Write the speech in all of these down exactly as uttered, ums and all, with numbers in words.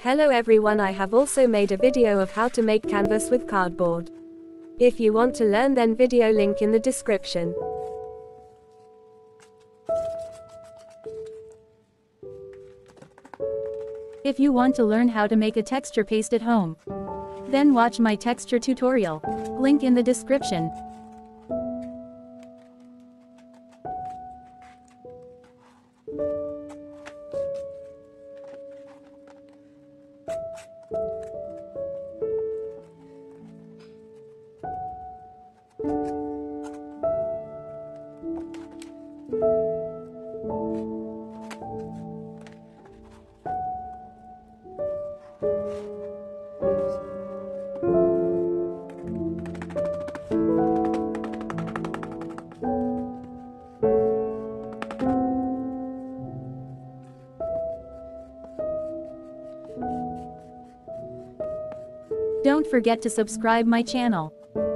Hello everyone, I have also made a video of how to make canvas with cardboard. If you want to learn, then video link in the description. If you want to learn how to make a texture paste at home, then watch my texture tutorial. Link in the description. Don't forget to subscribe my channel.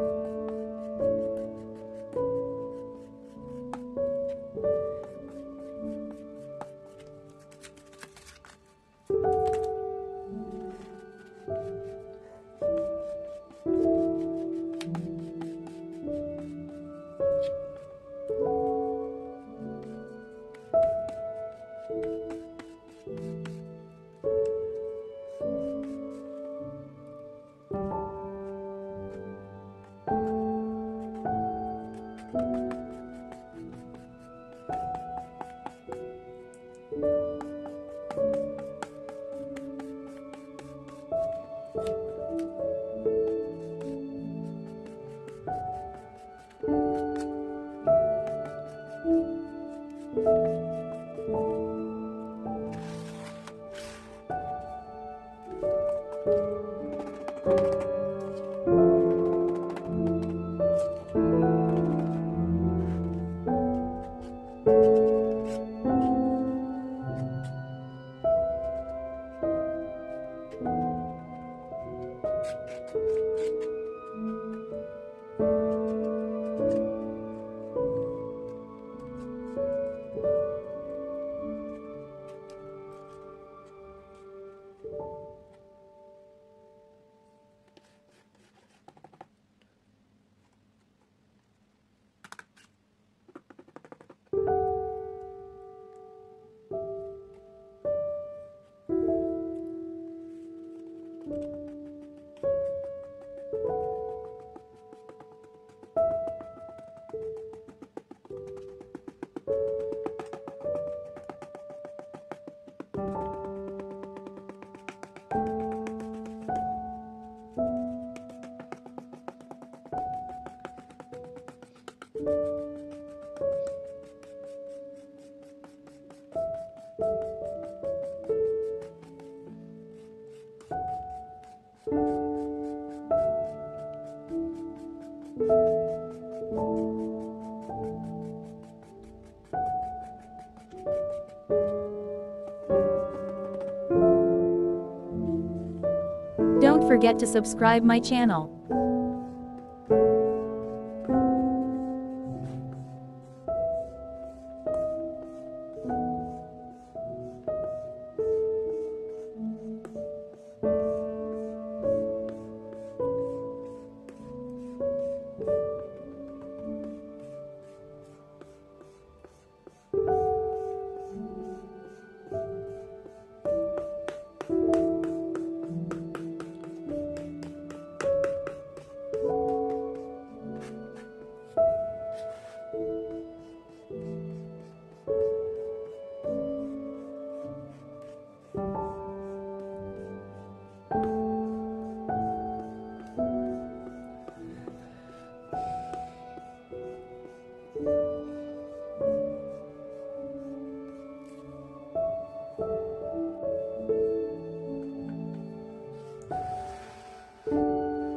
Don't forget to subscribe my channel.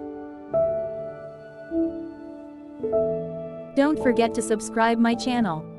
Don't forget to subscribe my channel.